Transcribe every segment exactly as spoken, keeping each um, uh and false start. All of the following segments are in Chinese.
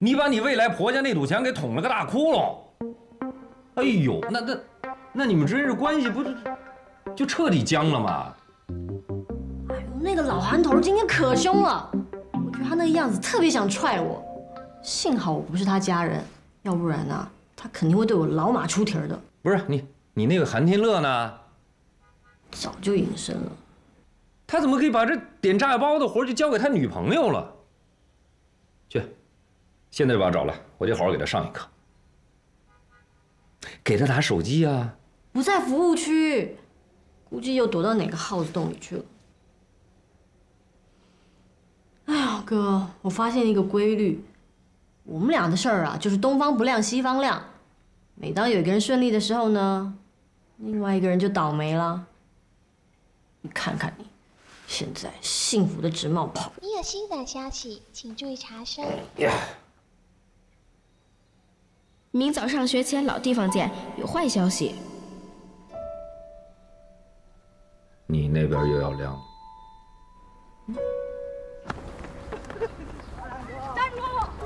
你把你未来婆家那堵墙给捅了个大窟窿。哎呦，那那那你们之间这关系不就就彻底僵了吗？ 哎呦，那个老韩头今天可凶了，我觉得他那个样子特别想踹我。幸好我不是他家人，要不然呢，他肯定会对我老马出蹄儿的。 不是你你那个韩天乐呢？ 早就隐身了。 他怎么可以把这点炸药包的活就交给他女朋友了？去，现在就把他找来，我得好好给他上一课。给他打手机啊！ 不在服务区，估计又躲到哪个耗子洞里去了。哎呀，哥，我发现一个规律，我们俩的事儿啊，就是东方不亮西方亮。每当有一个人顺利的时候呢，另外一个人就倒霉了。你看看你，现在幸福的直冒泡。 你有新的消息，请注意查收。 明早上学前老地方见，有坏消息。 你那边又要亮了。 站住！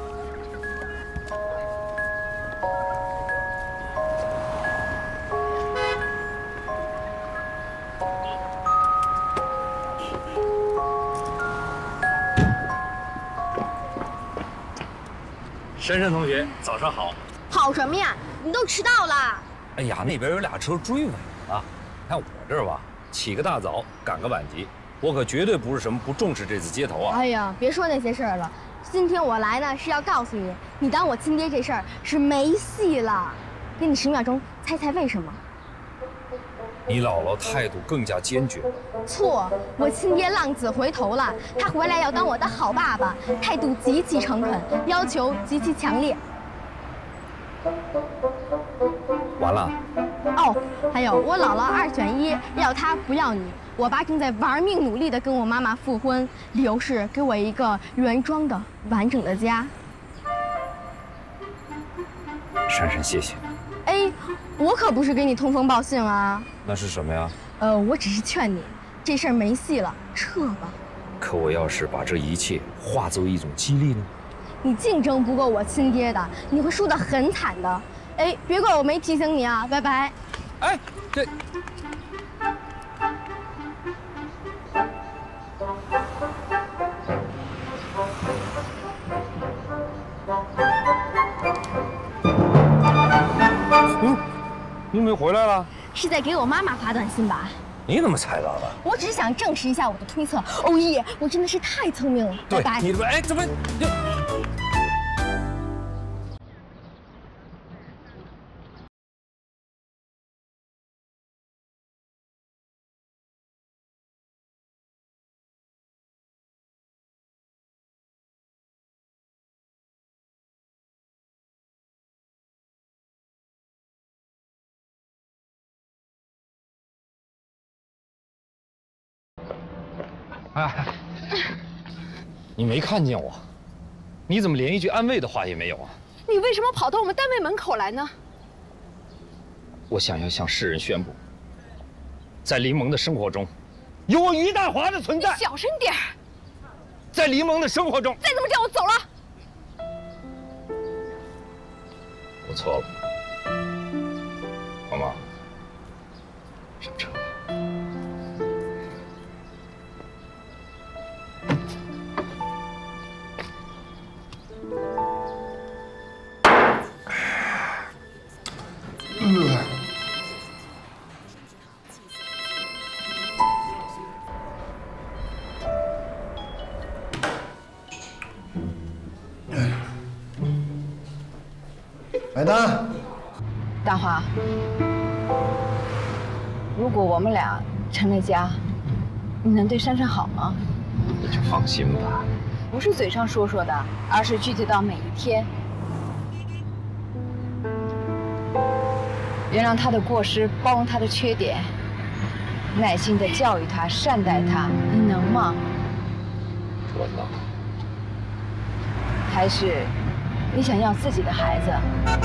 珊珊同学，早上好。 跑什么呀？你都迟到了。 哎呀，那边有俩车追尾了。看我这儿吧，起个大早，赶个晚集，我可绝对不是什么不重视这次街头啊。 哎呀，别说那些事儿了。今天我来呢是要告诉你，你当我亲爹这事儿是没戏了。给你十秒钟，猜猜为什么？ 你姥姥态度更加坚决了。 错，我亲爹浪子回头了，他回来要当我的好爸爸，态度极其诚恳，要求极其强烈。 完了。 哦，还有我姥姥二选一，要他不要你。我爸正在玩命努力地跟我妈妈复婚，理由是给我一个原装的完整的家。 珊珊，谢谢。 哎，我可不是给你通风报信啊。 那是什么呀？ 呃，我只是劝你，这事儿没戏了，撤吧。 可我要是把这一切化作一种激励呢？ 你竞争不过我亲爹的，你会输得很惨的。哎，别怪我没提醒你啊，拜拜。 哎，这。嗯，你怎么又回来了？ 是在给我妈妈发短信吧？ 你怎么猜到的？ 我只是想证实一下我的推测。欧耶，我真的是太聪明了。拜拜。 你怎么？哎，怎么就？哎，你没看见我？你怎么连一句安慰的话也没有啊？ 你为什么跑到我们单位门口来呢？ 我想要向世人宣布，在林萌的生活中，有我于大华的存在。 你小声点儿。 在林萌的生活中， 再这么这样，我走了。 我错了，妈妈，上车。 买单。 大华，如果我们俩成了家，你能对珊珊好吗？ 你就放心吧。 不是嘴上说说的，而是具体到每一天。原谅她的过失，包容她的缺点，耐心地教育她，善待她，你能吗？ 我能。 还是你想要自己的孩子？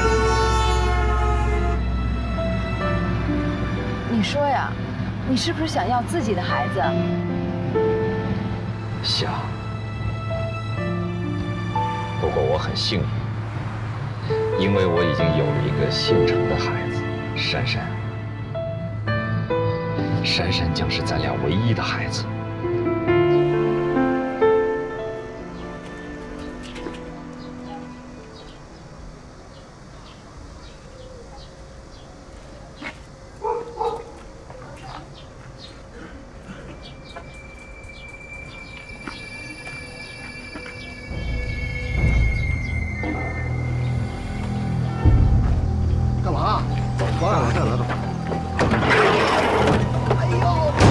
你说呀，你是不是想要自己的孩子？ 想。不过我很幸运，因为我已经有了一个现成的孩子，珊珊。珊珊将是咱俩唯一的孩子。 干嘛？走，走，来，来，来，走。哎呦！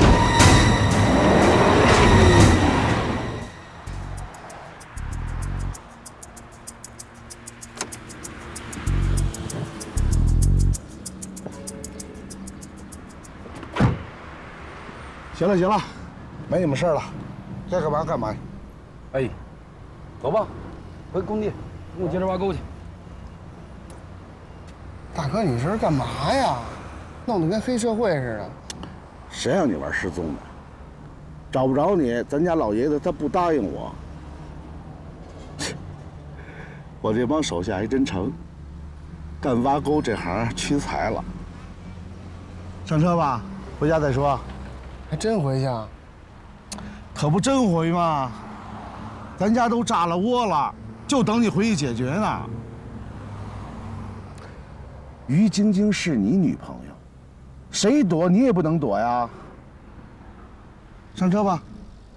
行了，行了，没你们事儿了，该干嘛干嘛。 哎，走吧，回工地，跟我接着挖沟去。 大哥，你这是干嘛呀？弄得跟黑社会似的。 谁让你玩失踪的？找不着你，咱家老爷子他不答应我。我这帮手下还真成，干挖沟这行屈才了。上车吧，回家再说。 还真回去啊？ 可不真回吗？咱家都炸了窝了，就等你回去解决呢。于晶晶是你女朋友，谁躲你也不能躲呀。上车吧。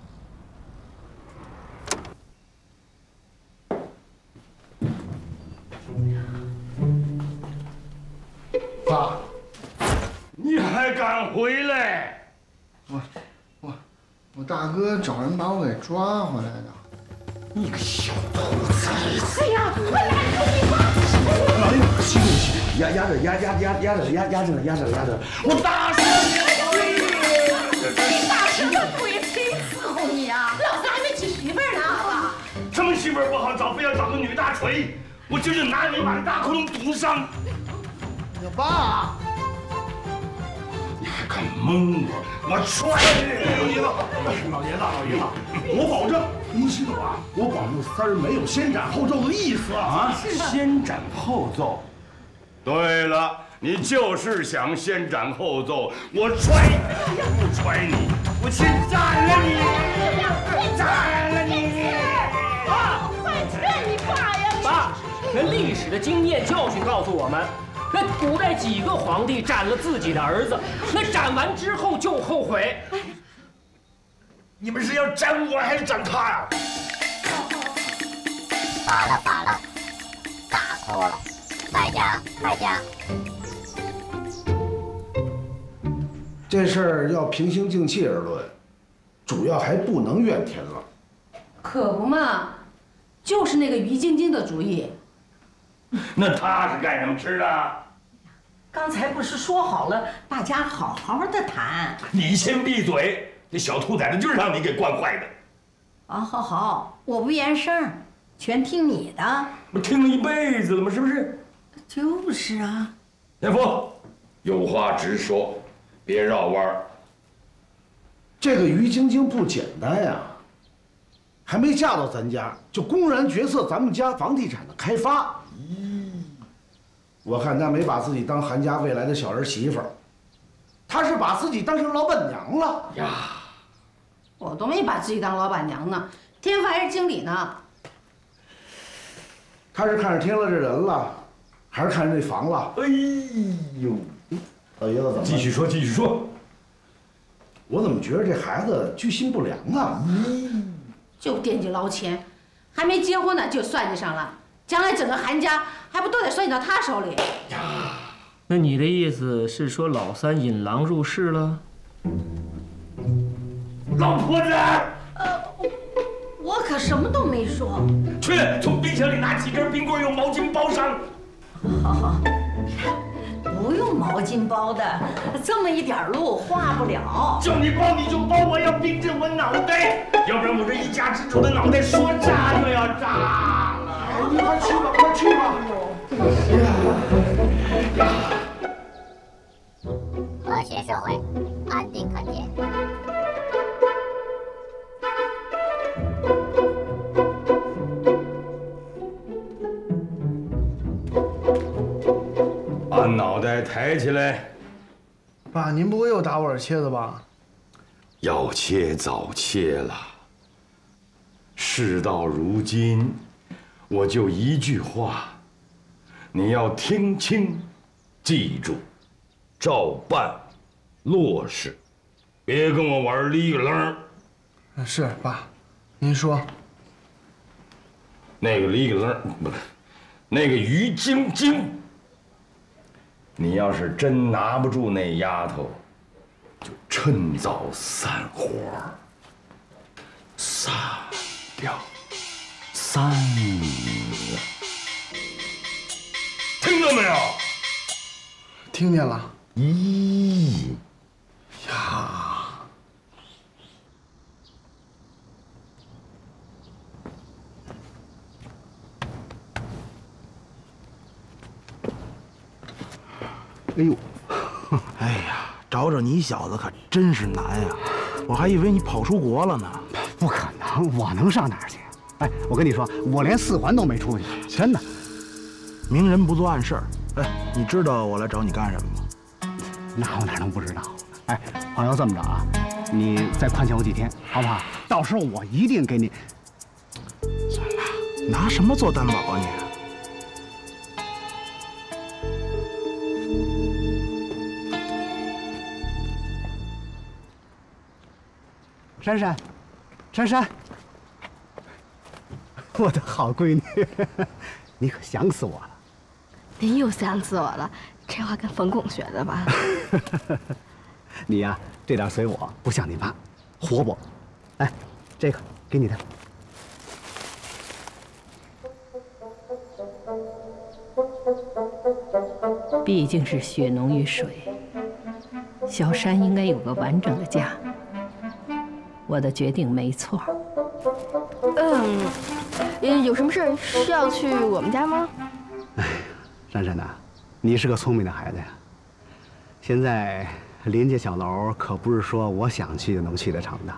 爸， 你还敢回来？ 我我我大哥找人把我给抓回来的。 你个小兔崽子！ 哎呀，快来！你爸！ 哎呦，吸不吸？压压着，压压压压着，压压着，压着，压着。我打死你！ 你打什么鬼？谁伺候你啊？老子还没娶媳妇儿呢，好吧？ 什么媳妇儿不好找，非要找个女大锤？我就是拿你把这大窟窿堵上！ 我爸， 你还敢蒙我？我踹你！ 老爷子，老爷子，老爷子，我保证，您信我啊，我保证三儿没有先斩后奏的意思啊！ 先斩后奏。对了，你就是想先斩后奏，我踹你，不踹你，我先斩了你，斩了你！ 爸，快劝你爸呀！ 爸，那历史的经验教训告诉我们，那古代几个皇帝斩了自己的儿子，那斩完之后就后悔。 你们是要斩我还是斩他呀？ 罢了罢了，大错了，卖家卖家。 这事儿要平心静气而论，主要还不能怨天了。 可不嘛，就是那个于晶晶的主意。 那他是干什么吃的？ 刚才不是说好了，大家好好的谈。 你先闭嘴！这小兔崽子就是让你给惯坏的。 好好好，我不言声，全听你的。 我听了一辈子了吗？是不是？ 就是啊。 田福，有话直说，别绕弯儿。 这个于晶晶不简单呀，还没嫁到咱家，就公然决策咱们家房地产的开发。咦，我看他没把自己当韩家未来的小儿媳妇儿，他是把自己当成老板娘了呀。 我都没把自己当老板娘呢，天福还是经理呢。 他是看上天乐这人了，还是看上这房了？哎呦，老爷子怎么？ 继续说，继续说。 我怎么觉得这孩子居心不良啊？ 嗯，就惦记捞钱，还没结婚呢就算计上了，将来整个韩家还不都得算计到他手里？ 呀，那你的意思是说老三引狼入室了？ 老婆子， 呃，我可什么都没说。 去，从冰箱里拿几根冰棍，用毛巾包上。 好好，不用毛巾包的，这么一点路花不了。 叫你包你就包，我要冰镇我脑袋，要不然我这一家之主的脑袋说炸就要炸了。 你快去吧，快去吧。 和谐社会，安定团结。 抬起来。 爸，您不会又打我儿切子吧？ 要切早切了。事到如今，我就一句话，你要听清，记住，照办，落实，别跟我玩哩个楞。 是爸，您说。 那个哩个楞不是，那个于晶晶，你要是真拿不住那丫头，就趁早散伙，散掉，散了，听到没有？ 听见了。 咦呀！ 哎呦，哎呀，找找你小子可真是难呀！我还以为你跑出国了呢。 不可能，我能上哪儿去？哎，我跟你说，我连四环都没出去，真的。 明人不做暗事儿。哎，你知道我来找你干什么吗？ 那我哪能不知道？哎，朋友，这么着啊，你再宽限我几天，好不好？到时候我一定给你。 算了，拿什么做担保啊你？ 珊珊，珊珊，我的好闺女，你可想死我了。 您又想死我了，这话跟冯巩学的吧？ 你呀，这点随我，不像你妈，活泼。哎，这个给你的。 毕竟是血浓于水，小山应该有个完整的家。我的决定没错。 嗯，有什么事需要去我们家吗？ 哎，珊珊呐，你是个聪明的孩子呀。现在林家小楼可不是说我想去就能去得成的。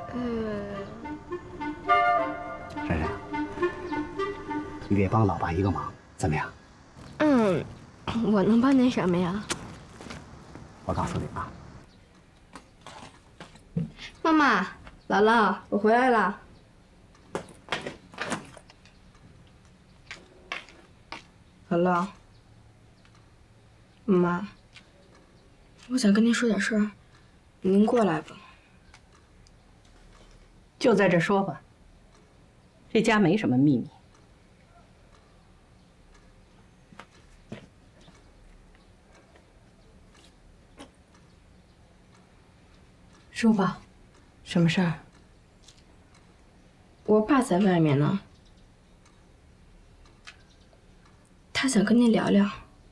呃， 珊珊，你得帮老爸一个忙，怎么样？ 嗯，我能帮您什么呀？ 我告诉你啊， 妈妈，姥姥，我回来了。姥姥，妈，我想跟您说点事儿，您过来吧。 就在这说吧，这家没什么秘密。说吧，什么事儿？ 我爸在外面呢，他想跟您聊聊。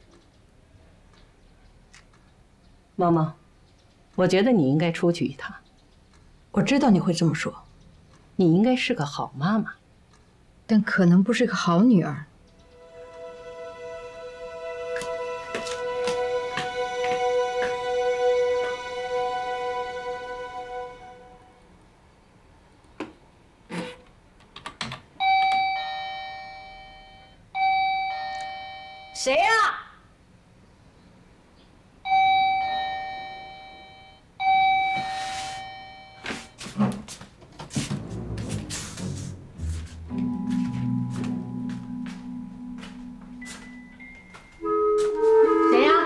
萌萌，我觉得你应该出去一趟。 我知道你会这么说， 你应该是个好妈妈， 但可能不是个好女儿。 谁呀？谁呀？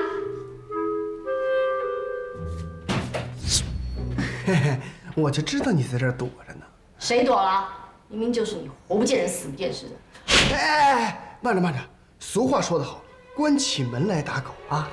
嘿嘿，我就知道你在这儿躲着呢。 谁躲了？明明就是你，活不见人，死不见尸的。 哎哎哎，慢着慢着，俗话说得好，关起门来打狗啊。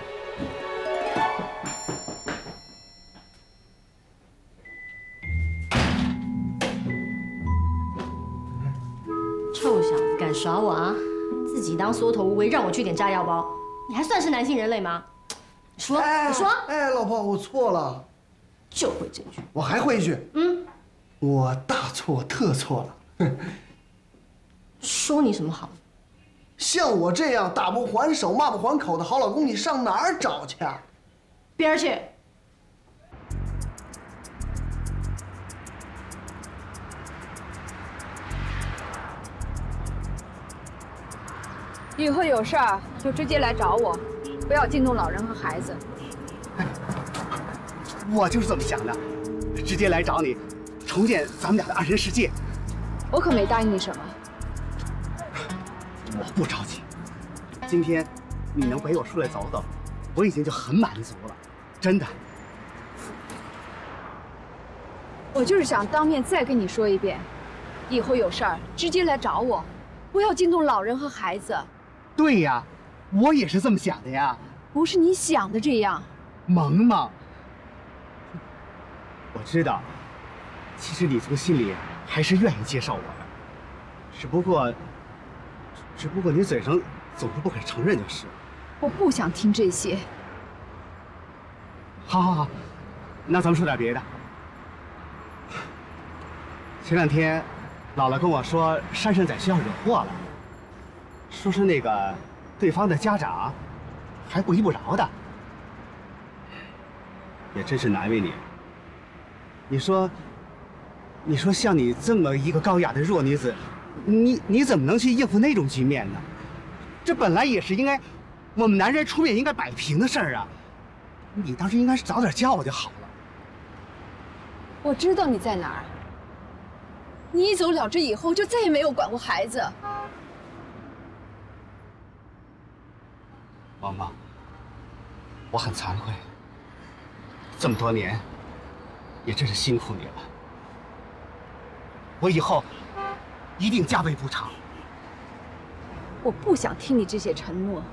臭小子，敢耍我啊！自己当缩头乌龟，让我去点炸药包，你还算是男性人类吗？你说，你说。 哎，老婆，我错了。 就会这句。 我还会一句。 嗯。 我大错特错了。 说你什么好？ 像我这样打不还手、骂不还口的好老公，你上哪儿找去啊？ 边儿去！ 以后有事儿就直接来找我， 不要惊动老人和孩子。 我就是这么想的，直接来找你，重建咱们俩的二人世界。 我可没答应你什么。 我不着急，今天你能陪我出来走走，我已经就很满足了，真的。 我就是想当面再跟你说一遍，以后有事儿直接来找我，不要惊动老人和孩子。 对呀，我也是这么想的呀。 不是你想的这样。 萌萌，我知道，其实你从心里还是愿意接受我的，只不过，只不过你嘴上总是不肯承认就是。 我不想听这些。 好好好，那咱们说点别的。前两天，姥姥跟我说珊珊在学校惹祸了，说是那个对方的家长还不依不饶的，也真是难为你。你说，你说像你这么一个高雅的弱女子，你你怎么能去应付那种局面呢？这本来也是应该我们男人出面应该摆平的事儿啊！你当时应该是早点叫我就好了。 我知道你在哪儿。你一走了之以后，就再也没有管过孩子。 萌萌，我很惭愧，这么多年，也真是辛苦你了。我以后一定加倍补偿。 我不想听你这些承诺。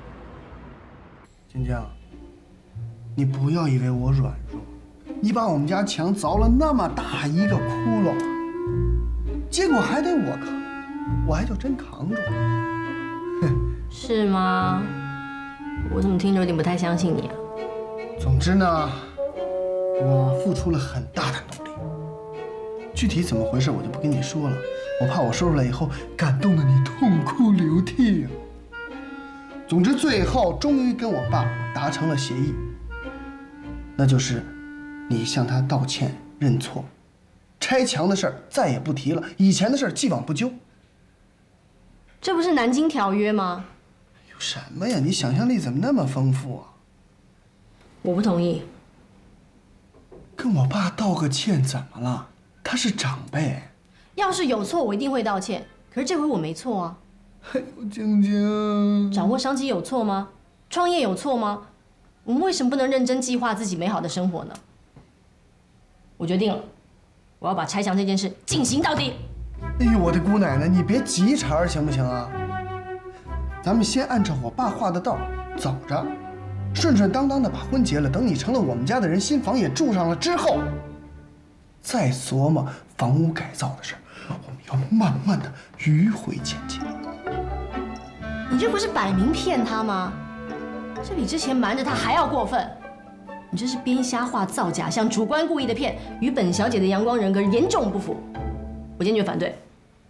晶晶，你不要以为我软弱，你把我们家墙凿了那么大一个窟窿，结果还得我扛，我还就真扛住了。哼， 是吗？我怎么听着有点不太相信你啊？ 总之呢，我付出了很大的努力。具体怎么回事我就不跟你说了，我怕我说出来以后感动的你痛哭流涕啊。总之最后终于跟我爸达成了协议，那就是你向他道歉认错，拆墙的事儿再也不提了，以前的事儿既往不咎。 这不是南京条约吗？ 有什么呀？你想象力怎么那么丰富啊？ 我不同意。 跟我爸道个歉怎么了？他是长辈。 要是有错，我一定会道歉。可是这回我没错啊。 哎呦，晶晶， 掌握商机有错吗？创业有错吗？我们为什么不能认真计划自己美好的生活呢？我决定了，我要把拆墙这件事进行到底。 哎呦，我的姑奶奶，你别急茬儿行不行啊？咱们先按照我爸画的道走着，顺顺当当的把婚结了。等你成了我们家的人，新房也住上了之后，再琢磨房屋改造的事儿。我们要慢慢的迂回前进。 你这不是摆明骗他吗？这比之前瞒着他还要过分。你这是编瞎话、造假象，主观故意的骗，与本小姐的阳光人格严重不符。我坚决反对。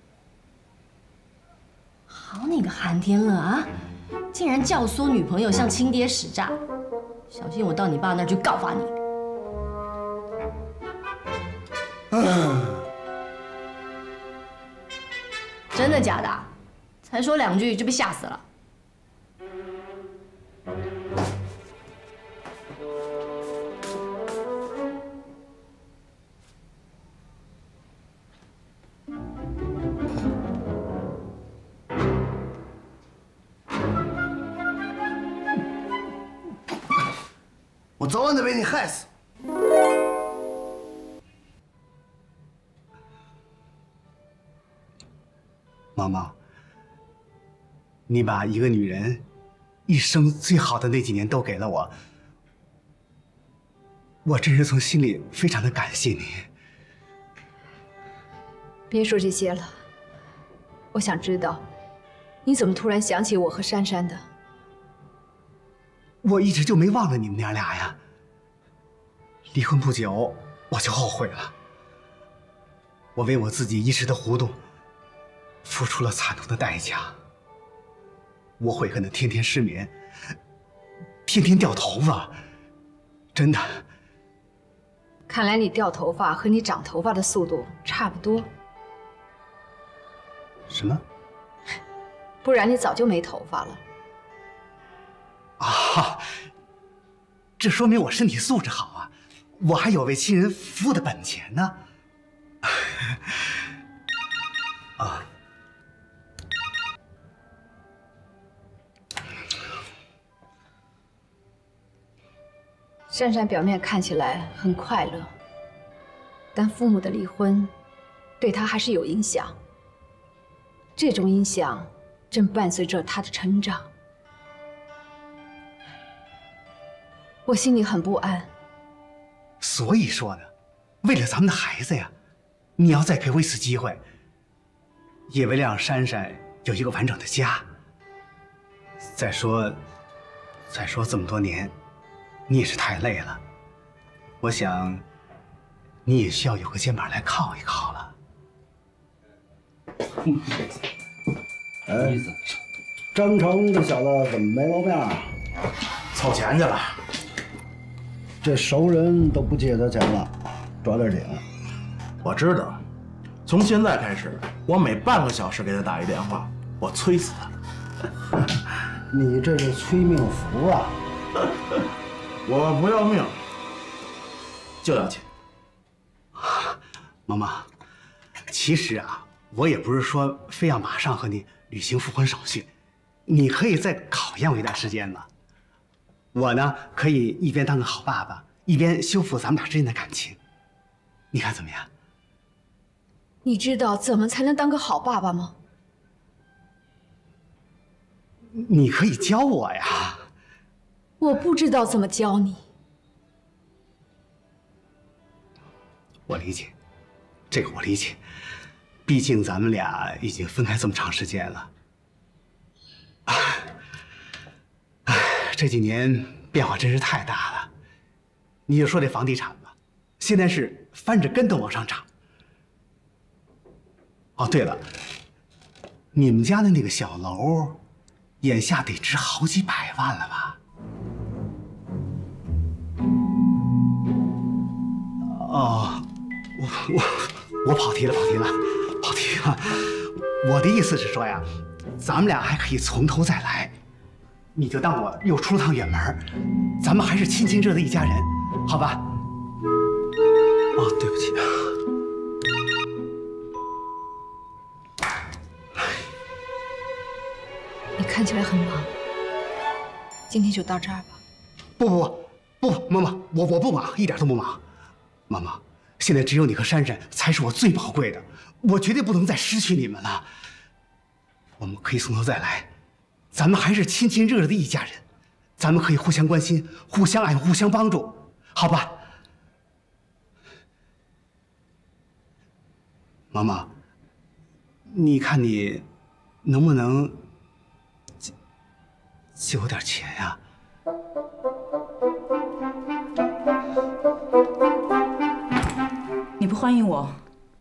好你个韩天乐啊，竟然教唆女朋友向亲爹使诈，小心我到你爸那儿去告发你。 嗯， 真的假的？才说两句就被吓死了。 我早晚得被你害死。 妈妈，你把一个女人一生最好的那几年都给了我，我真是从心里非常的感谢你。 别说这些了，我想知道，你怎么突然想起我和珊珊的？ 我一直就没忘了你们娘俩呀。离婚不久，我就后悔了。我为我自己一时的糊涂，付出了惨痛的代价。我悔恨的天天失眠，天天掉头发，真的。 看来你掉头发和你长头发的速度差不多。 什么？ 不然你早就没头发了。 啊！ 啊，这说明我身体素质好啊，我还有为亲人服务的本钱呢。啊。 珊珊表面看起来很快乐，但父母的离婚对她还是有影响。这种影响正伴随着她的成长，我心里很不安。 所以说呢，为了咱们的孩子呀，你要再给我一次机会，也为了让珊珊有一个完整的家。再说，再说这么多年。 你也是太累了，我想，你也需要有个肩膀来靠一靠了。 哎，张成这小子怎么没露面啊？ 凑钱去了。 这熟人都不借他钱了，抓点紧。 我知道，从现在开始，我每半个小时给他打一电话，我催死他。 你这是催命符啊！ 我不要命，就要钱。 妈妈，其实啊，我也不是说非要马上和你履行复婚手续，你可以再考验我一段时间嘛。我呢，可以一边当个好爸爸，一边修复咱们俩之间的感情，你看怎么样？ 你知道怎么才能当个好爸爸吗？ 你可以教我呀。 我不知道怎么教你。 我理解，这个我理解。毕竟咱们俩已经分开这么长时间了。唉，唉，这几年变化真是太大了。你就说这房地产吧，现在是翻着跟头往上涨。哦，对了，你们家的那个小楼，眼下得值好几百万了吧？ 哦，我我我跑题了，跑题了，跑题了。我的意思是说呀，咱们俩还可以从头再来，你就当我又出了趟远门，咱们还是亲亲热的一家人，好吧？哦，对不起。 你看起来很忙，今天就到这儿吧。 不不不不，妈妈，我我不忙，一点都不忙。 妈妈，现在只有你和珊珊才是我最宝贵的，我绝对不能再失去你们了。我们可以从头再来，咱们还是亲亲热热的一家人，咱们可以互相关心、互相爱、互相帮助，好吧？妈妈，你看你能不能借借我点钱呀？ 你不欢迎我？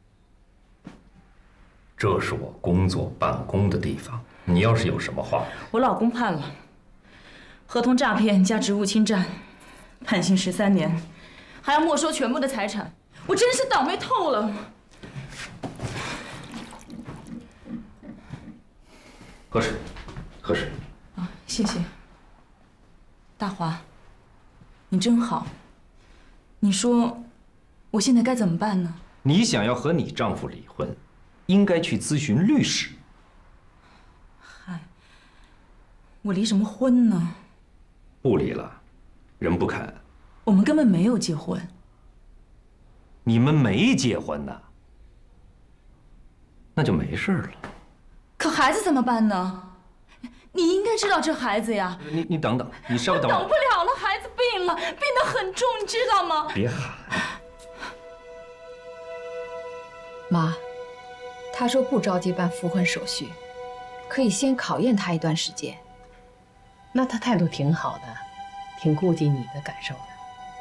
这是我工作办公的地方，你要是有什么话， 我老公判了，合同诈骗加职务侵占，判刑十三年，还要没收全部的财产，我真是倒霉透了。 喝水，喝水。 啊，谢谢。大华，你真好。你说。 我现在该怎么办呢？ 你想要和你丈夫离婚，应该去咨询律师。 嗨，我离什么婚呢？ 不离了，人不肯。 我们根本没有结婚。 你们没结婚呢？那就没事了。 可孩子怎么办呢？你应该知道这孩子呀。 你你等等，你稍微等会儿。 等不了了，孩子病了，病得很重，你知道吗？ 别喊。 妈，他说不着急办复婚手续，可以先考验他一段时间。 那他态度挺好的，挺顾及你的感受的。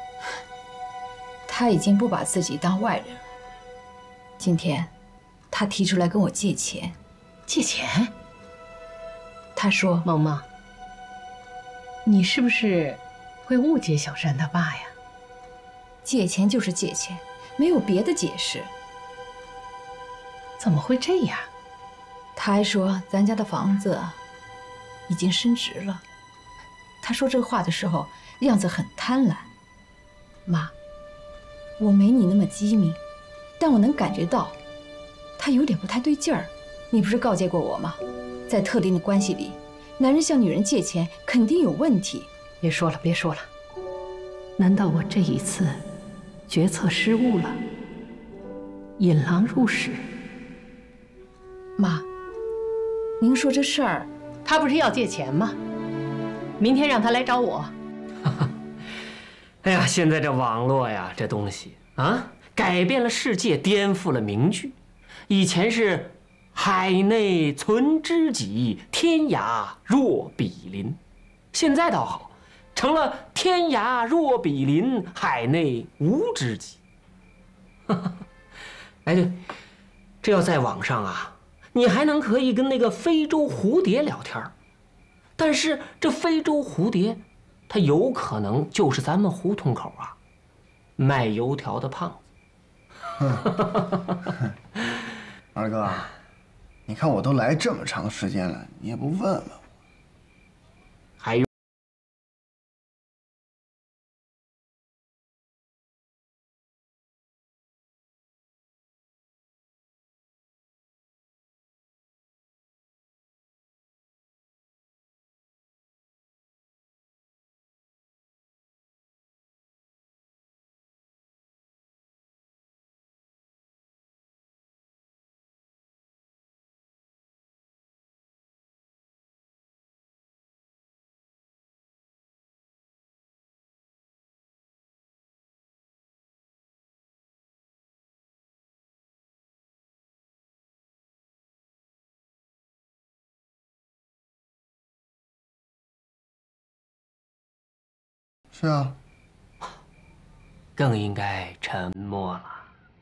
他已经不把自己当外人了。今天，他提出来跟我借钱。 借钱？ 他说：“ 萌萌，你是不是会误解小山他爸呀？ 借钱就是借钱，没有别的解释。” 怎么会这样？ 他还说咱家的房子已经升值了。 他说这话的时候样子很贪婪。妈，我没你那么机敏，但我能感觉到他有点不太对劲儿。你不是告诫过我吗？在特定的关系里，男人向女人借钱肯定有问题。 别说了，别说了。难道我这一次决策失误了，引狼入室？ 妈，您说这事儿， 他不是要借钱吗？明天让他来找我。 哎呀，现在这网络呀，这东西啊，改变了世界，颠覆了名句。以前是海内存知己，天涯若比邻，现在倒好，成了天涯若比邻，海内无知己。哎，对，这要在网上啊，你还能可以跟那个非洲蝴蝶聊天，但是这非洲蝴蝶，它有可能就是咱们胡同口啊卖油条的胖子。 二哥，你看我都来这么长时间了，你也不问问我。 还有。 是啊， 更应该沉默了。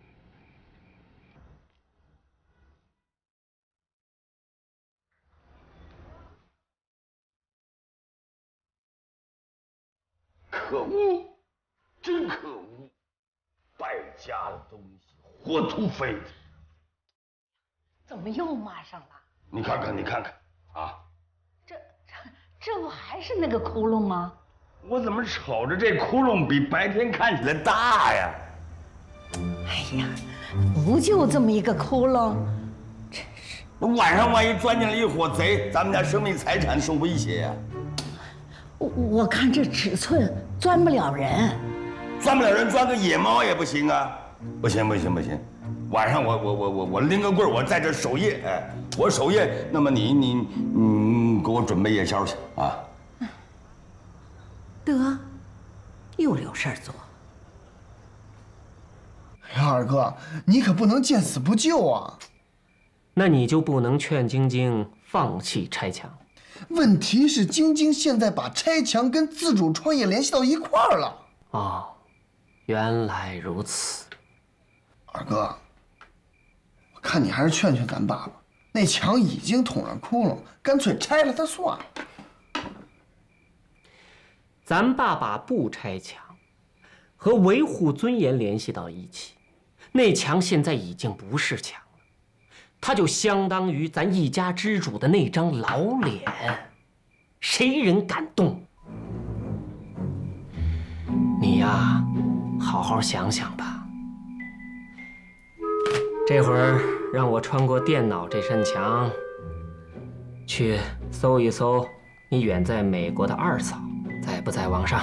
可恶，真可恶！败家的东西，活土匪！ 怎么又骂上了？ 你看看，你看看啊！ 这这这不还是那个窟窿吗？ 我怎么瞅着这窟窿比白天看起来大呀？ 哎呀，不就这么一个窟窿，真是！ 晚上万一钻进来一伙贼，咱们家生命财产受威胁呀！ 我我看这尺寸钻不了人， 钻不了人，钻个野猫也不行啊！不行不行不行，晚上我我我我我拎个棍儿，我在这守夜，哎，我守夜，那么你你你给我准备夜宵去啊！ 得，又有事儿做。 哎呀，二哥，你可不能见死不救啊！ 那你就不能劝晶晶放弃拆墙？ 问题是，晶晶现在把拆墙跟自主创业联系到一块儿了。 哦，原来如此。 二哥，我看你还是劝劝咱爸爸，那墙已经捅上窟窿，干脆拆了它算了。 咱爸爸不拆墙，和维护尊严联系到一起，那墙现在已经不是墙了，它就相当于咱一家之主的那张老脸，谁人敢动？你呀，好好想想吧。这会儿让我穿过电脑这扇墙，去搜一搜你远在美国的二嫂在不在网上。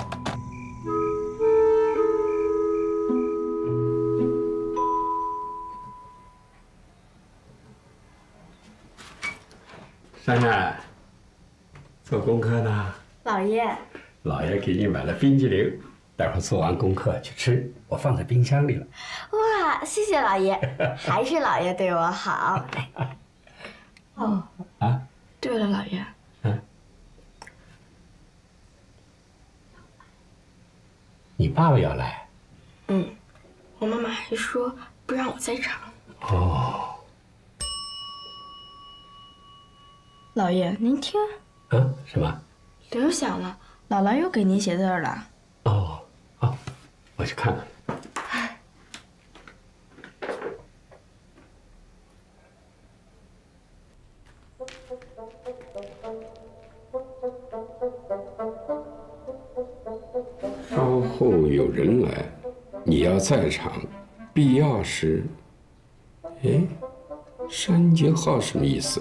珊珊，做功课呢？ 老爷， 老爷给你买了冰激凌，待会儿做完功课去吃，我放在冰箱里了。 哇，谢谢老爷，还是老爷对我好。哦， 啊， 对了，老爷， 嗯，你爸爸要来？ 嗯，我妈妈还说不让我在场。 哦， 老爷，您听， 嗯，什么？ 铃响了，姥姥又给您写字了。 哦，好，我去看看。 后有人来，你要在场，必要时。哎，山节号什么意思？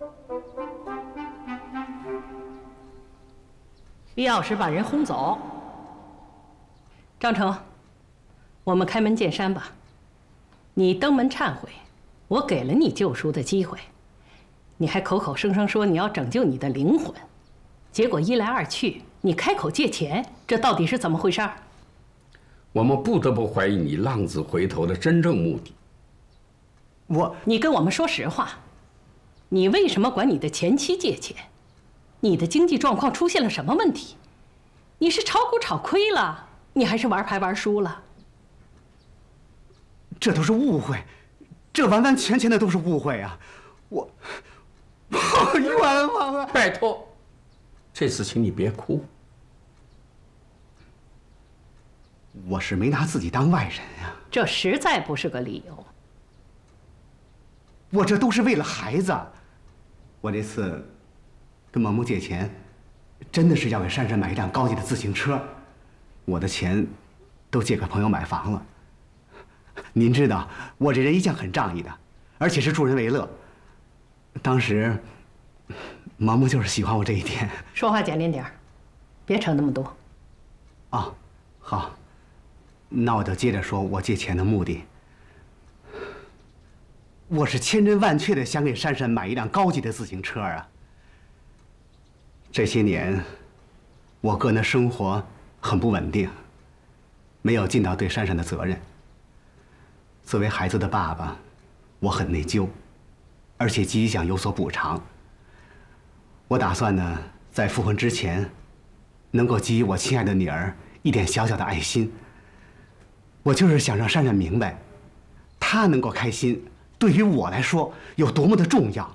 必要时把人轰走。张成，我们开门见山吧。你登门忏悔，我给了你救赎的机会，你还口口声声说你要拯救你的灵魂，结果一来二去，你开口借钱，这到底是怎么回事？ 我们不得不怀疑你浪子回头的真正目的。 我，你跟我们说实话，你为什么管你的前妻借钱？你的经济状况出现了什么问题？你是炒股炒亏了，你还是玩牌玩输了？ 这都是误会，这完完全全的都是误会啊！我，我冤枉啊！ 拜托，这次请你别哭。 我是没拿自己当外人啊， 这实在不是个理由。 我这都是为了孩子。我这次跟萌萌借钱，真的是要给珊珊买一辆高级的自行车。我的钱都借给朋友买房了。您知道，我这人一向很仗义的，而且是助人为乐。当时，萌萌就是喜欢我这一点。 说话简练点，别扯那么多。 啊，好，那我就接着说我借钱的目的。我是千真万确的想给珊珊买一辆高级的自行车啊。这些年，我个人的生活很不稳定，没有尽到对珊珊的责任。作为孩子的爸爸，我很内疚，而且急于想有所补偿。我打算呢，在复婚之前，能够给予我亲爱的女儿一点小小的爱心。我就是想让珊珊明白，她能够开心，对于我来说有多么的重要。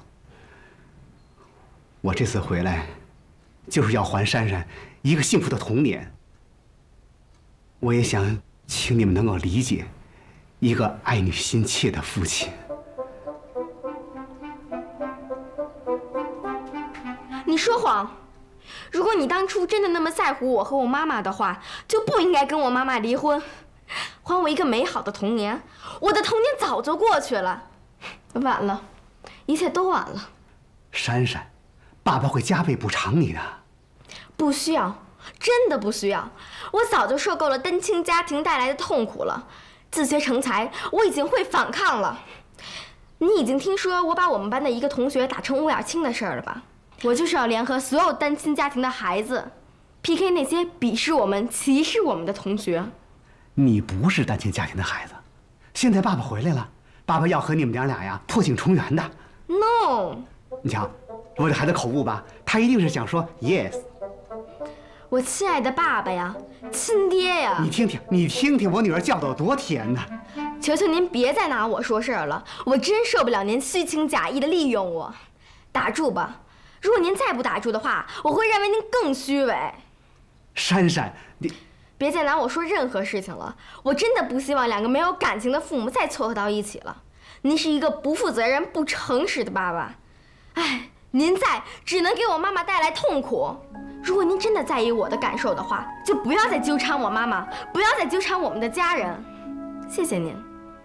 我这次回来，就是要还珊珊一个幸福的童年。我也想请你们能够理解一个爱女心切的父亲。 你说谎！如果你当初真的那么在乎我和我妈妈的话，就不应该跟我妈妈离婚，还我一个美好的童年。我的童年早就过去了，晚了，一切都晚了。 珊珊，爸爸会加倍补偿你的。 不需要，真的不需要。我早就受够了单亲家庭带来的痛苦了。自学成才，我已经会反抗了。你已经听说我把我们班的一个同学打成乌眼青的事儿了吧？我就是要联合所有单亲家庭的孩子 ，P K 那些鄙视我们、歧视我们的同学。 你不是单亲家庭的孩子，现在爸爸回来了，爸爸要和你们娘俩呀破镜重圆的。 No， 你瞧，我这孩子口误吧，他一定是想说 yes。 我亲爱的爸爸呀，亲爹呀！ 你听听，你听听，我女儿叫的有多甜呢！ 求求您别再拿我说事儿了，我真受不了您虚情假意的利用我。打住吧，如果您再不打住的话，我会认为您更虚伪。 珊珊，你别再拿我说任何事情了，我真的不希望两个没有感情的父母再撮合到一起了。您是一个不负责任、不诚实的爸爸，哎，您在只能给我妈妈带来痛苦。如果您真的在意我的感受的话，就不要再纠缠我妈妈，不要再纠缠我们的家人。谢谢您。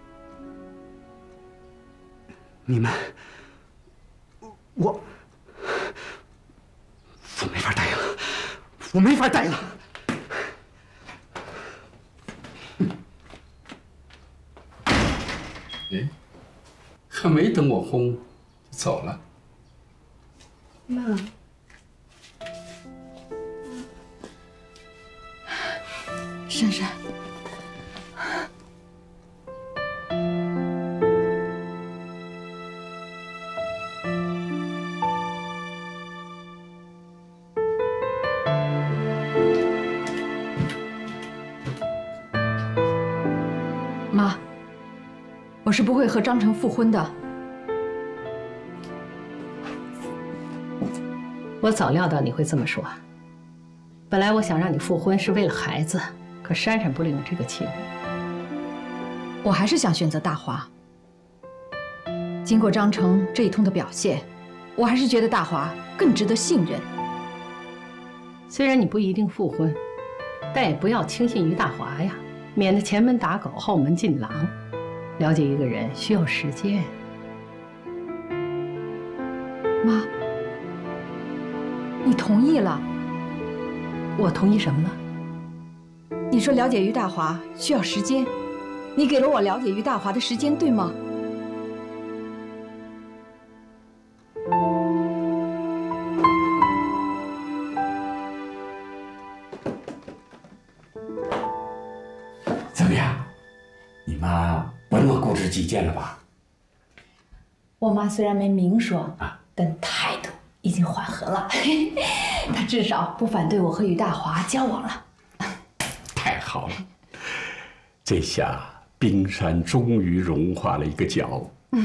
你们，我，我没法待了，我没法待了。 哎，还没等我轰，就走了。 妈。 珊珊， 妈，我是不会和张成复婚的。 我早料到你会这么说。本来我想让你复婚是为了孩子。可珊珊不领这个情， 我还是想选择大华。经过张成这一通的表现，我还是觉得大华更值得信任。 虽然你不一定复婚， 但也不要轻信于大华呀，免得前门打狗，后门进狼。了解一个人需要时间。 妈，你同意了？ 我同意什么呢？ 你说了解于大华需要时间，你给了我了解于大华的时间，对吗？ 怎么样？你妈不那么固执己见了吧？ 我妈虽然没明说，但态度已经缓和了。她至少不反对我和于大华交往了。 太好了，这下冰山终于融化了一个角。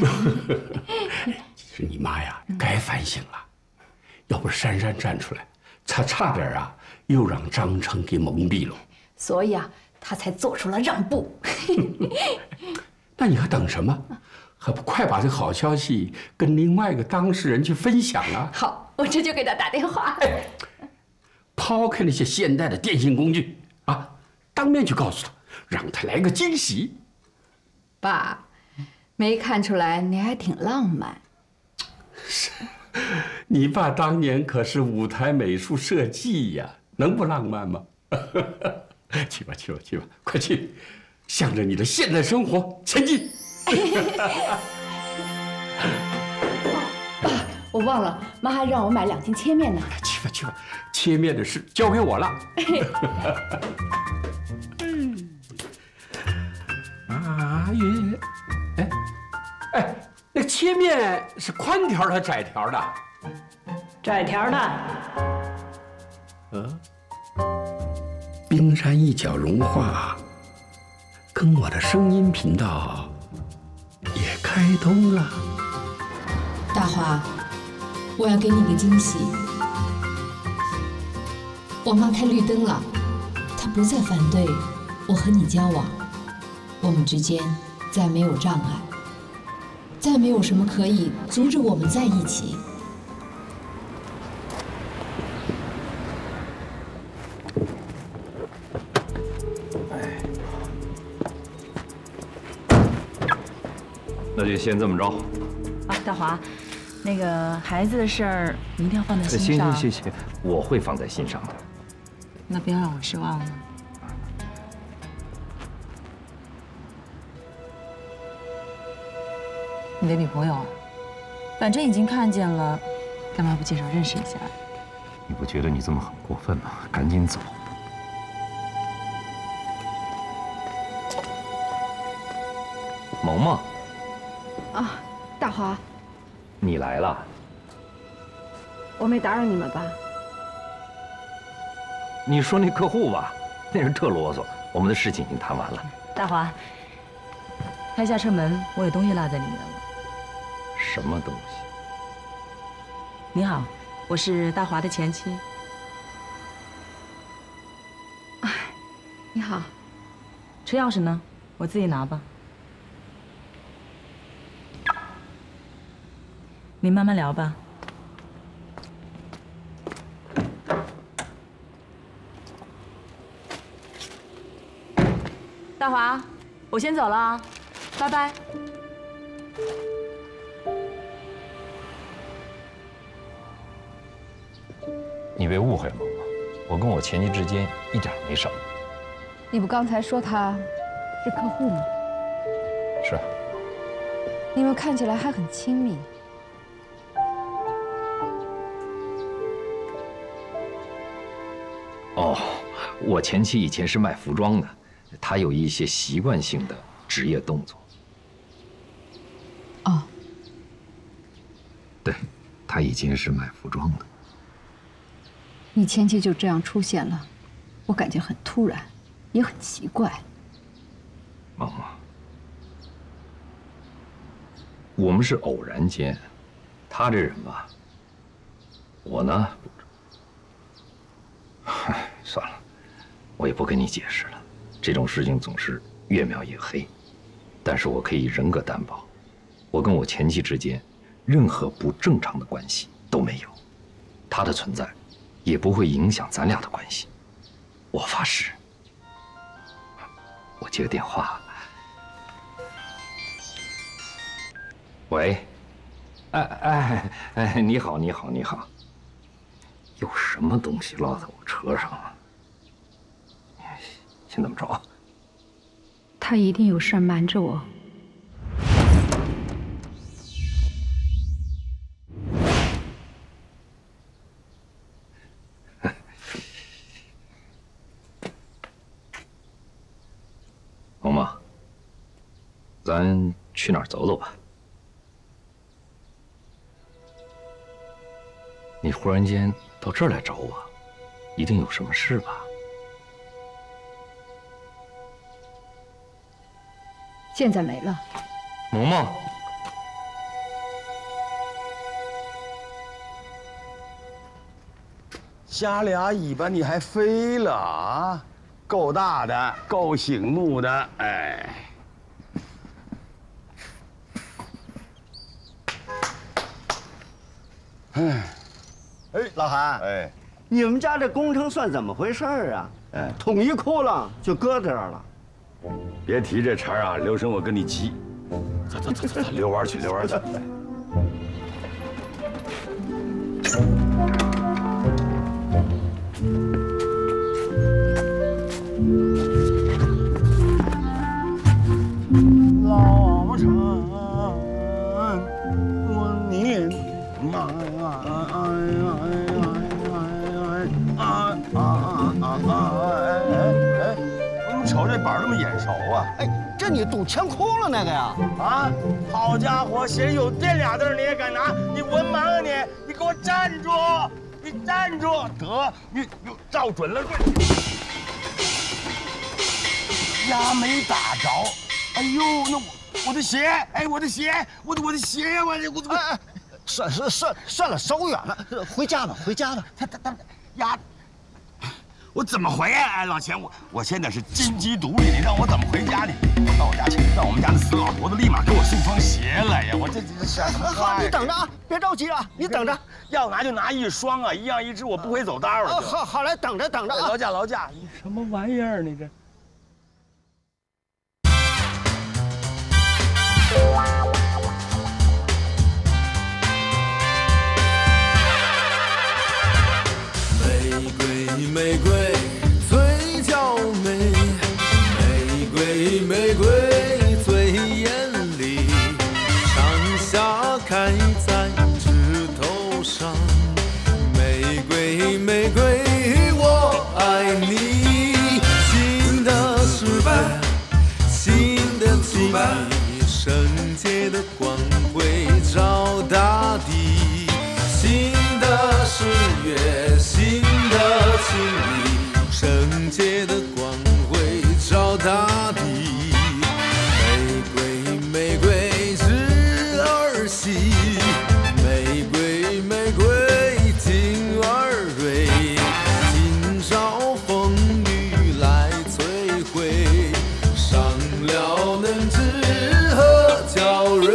其实你妈呀，该反省了。要不是珊珊站出来，她差点啊又让张成给蒙蔽了。 所以啊，她才做出了让步。 那你还等什么？还不快把这好消息跟另外一个当事人去分享啊！ 好，我这就给他打电话。 抛开那些现代的电信工具啊，当面去告诉他，让他来个惊喜。 爸，没看出来你还挺浪漫。 是，你爸当年可是舞台美术设计呀，能不浪漫吗？去吧，去吧，去吧，快去，向着你的现代生活前进。 爸，我忘了，妈还让我买两斤切面呢。 去吧，去吧，切面的事交给我了。啊耶！哎哎，那切面是宽条的窄条的？ 窄条的。 嗯。冰山一角融化，跟我的声音频道也开通了。 大华，我要给你个惊喜。我妈开绿灯了，她不再反对我和你交往，我们之间再没有障碍，再没有什么可以阻止我们在一起。 那就先这么着。 啊，大华，那个孩子的事儿你一定要放在心行上。 行行行，我会放在心上的。 那不要让我失望了。你的女朋友啊，反正已经看见了，干嘛不介绍认识一下？ 你不觉得你这么很过分吗？赶紧走。萌萌。 啊，大华， 你来了。 我没打扰你们吧？ 你说那客户吧，那人特啰嗦。我们的事情已经谈完了。 大华，开下车门，我有东西落在里面了。 什么东西？ 你好，我是大华的前妻。 你好。 车钥匙呢？我自己拿吧。你慢慢聊吧。大华，我先走了啊，拜拜。 你别误会了，萌萌，我跟我前妻之间一点没什么。 你不刚才说他是客户吗？ 是。 你们看起来还很亲密。 哦，我前妻以前是卖服装的，她有一些习惯性的职业动作。 哦， 对，她以前是卖服装的。 你前妻就这样出现了，我感觉很突然，也很奇怪。 萌萌，我们是偶然间，她这人吧，我呢。唉，算了，我也不跟你解释了。这种事情总是越描越黑。但是我可以人格担保，我跟我前妻之间任何不正常的关系都没有，她的存在也不会影响咱俩的关系。 我发誓。我接个电话。喂，哎哎哎，你好，你好，你好。有什么东西落在我车上了？先怎么着？ 他一定有事儿瞒着我。 萌萌，咱去哪儿走走吧？你忽然间到这儿来找我，一定有什么事吧？ 现在没了。 萌萌， 瞎俩尾巴你还飞了啊？够大的，够醒目的，哎。 哎，哎，老韩，哎，你们家这工程算怎么回事啊？哎，桶一哭了就搁这儿了。 别提这茬啊，留神我跟你急。走走走走走，遛弯去，遛弯去。 老城，我你妈呀！哎啊啊啊啊啊！哎哎哎！ 我怎么瞅这板那么眼熟啊？ 哎，这你堵枪窟了那个呀？ 啊！好家伙，写着有电俩字你也敢拿？你文盲啊你！你给我站住！你站住！得，你你照准了。呀，没打着。哎呦，那我我的鞋，哎，我的鞋，我的我的鞋呀，我我我。哎， 算算算算了，手远了，回家吧，回家吧。 他他他呀！我怎么回啊？哎，老钱，我我现在是金鸡独立，你让我怎么回家呢？我到我家去，让我们家的死老婆子立马给我送双鞋来呀！我这这这什么话？ 好，你等着啊，别着急啊，你等着。 要拿就拿一双啊，一样一只，我不会走道了。 好好来，等着等着啊， 劳驾劳驾。你什么玩意儿？你这。 玫瑰最娇美，玫瑰玫瑰最艳丽，上下开在枝头上。玫瑰玫瑰我爱你，新的世界，新的情谊，圣洁的光辉照大地，新的十月，新的情谊，圣洁的光辉照大地。玫瑰玫瑰枝儿细，玫瑰玫瑰茎儿蕊，今朝风雨来摧毁，伤了嫩枝和娇蕊。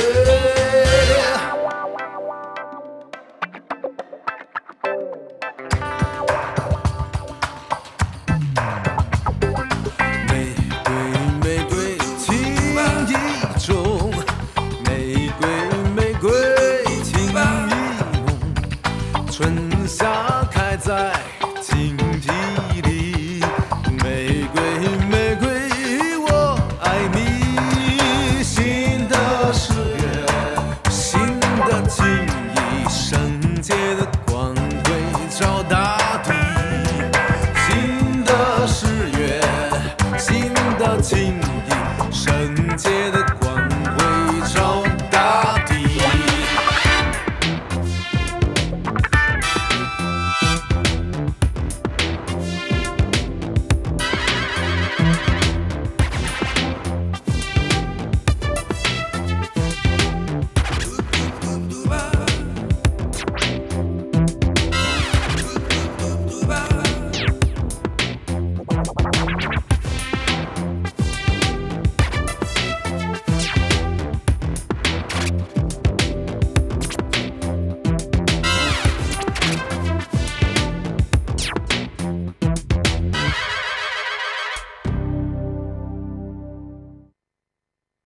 春夏开在荆棘里，玫瑰玫瑰我爱你，新的十月，新的情谊，圣洁的